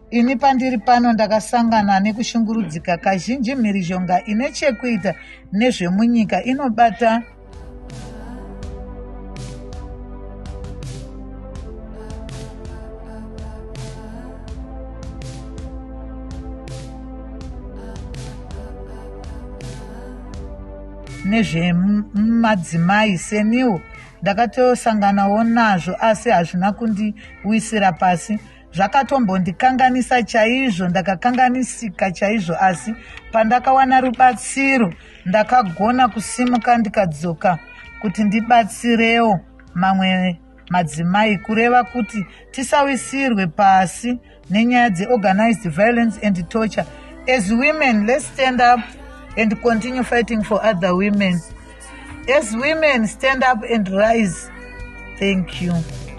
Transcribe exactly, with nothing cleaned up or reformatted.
ini pandiri pano ndakasangana nekushungurudzika kazhinji mhirizhonga ine chekuita nezvemunyika inobata nezvemadzimai seniwo ndakatosanganawo nazvo asi hazvina kundiwisira pasi. Zvakatombondikanganisa chaizvo, ndakakanganisika chaizvo, asi pandakawana rubatsiro ndakagona kusimuka ndikadzoka kuti ndibatsirewo mamwe madzimai, kureva kuti tisawisirwe pasi nenyaya dzeorganized violence and torture. As women, let's stand up and continue fighting for other women. As women, stand up and rise. Thank you.